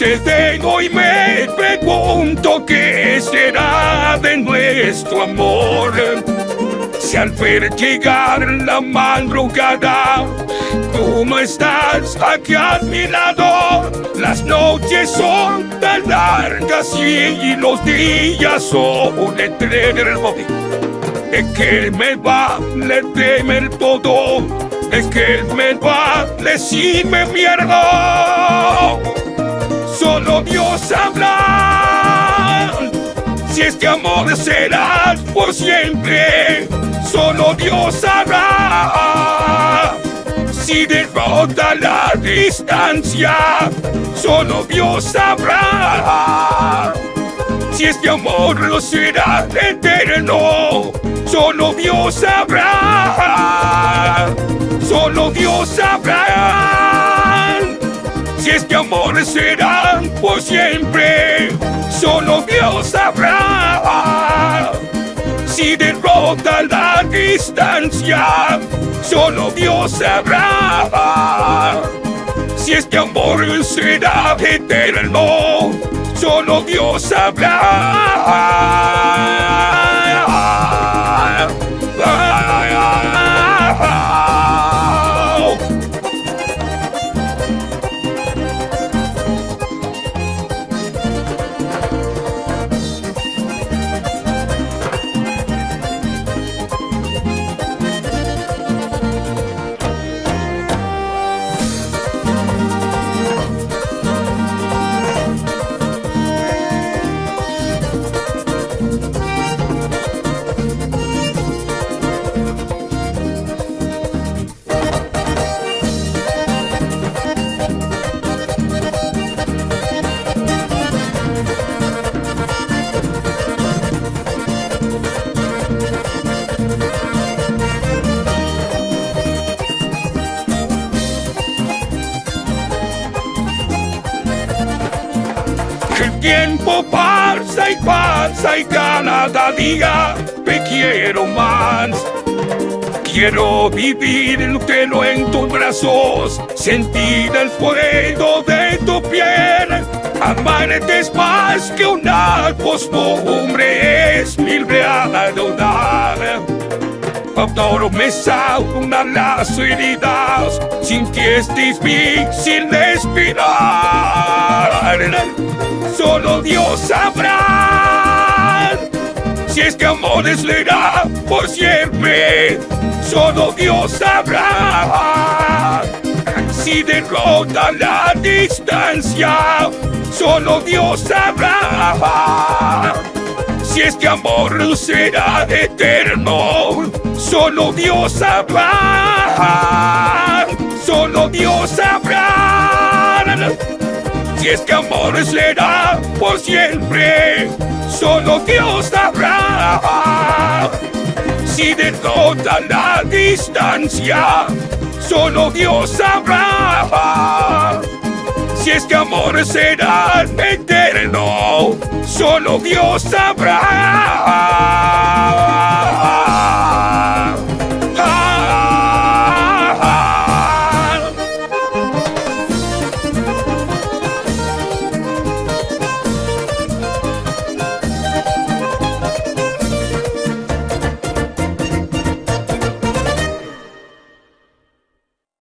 Desde hoy me pregunto qué será de nuestro amor. Si al ver llegar la madrugada tú no estás aquí a mi lado, las noches son tan largas y los días son eternos. Es que me vale temer todo, es que me vale si me pierdo. Solo Dios sabrá si este amor será por siempre. Solo Dios sabrá si derrota la distancia. Solo Dios sabrá si este amor no será eterno. Solo Dios sabrá. Solo Dios sabrá si este amor será por siempre. Solo Dios sabrá si derrota la distancia. Solo Dios sabrá si este amor será eterno. Solo Dios sabrá. El tiempo pasa y cada día me quiero más. Quiero vivírtelo en tus brazos, sentir el fuego de tu piel. Amarte es más que una costumbre, es mi realidad. Todo me saunan las heridas, sin ti es difícil respirar. Solo Dios sabrá si este amor será por siempre. Solo Dios sabrá si derrota la distancia. Solo Dios sabrá si este amor será eterno. Solo Dios sabrá. Solo Dios sabrá si este amor será por siempre. Solo Dios sabrá si derrota la distancia. Solo Dios sabrá si este amor será eterno. Solo Dios sabrá.